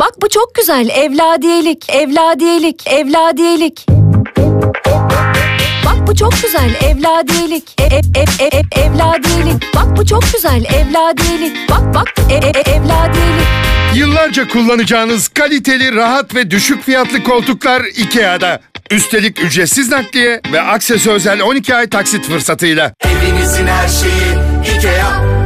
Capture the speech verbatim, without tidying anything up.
Bak bu çok güzel. Evladiyelik, evladiyelik, evladiyelik. Bak bu çok güzel. Evladiyelik, ev, ev, ev, ev, evladiyelik. Bak bu çok güzel. Evladiyelik. Bak bak, ev, ev, evladiyelik. Yıllarca kullanacağınız kaliteli, rahat ve düşük fiyatlı koltuklar IKEA'da. Üstelik ücretsiz nakliye ve Akses'e özel on iki ay taksit fırsatıyla. Evinizin her şeyi IKEA.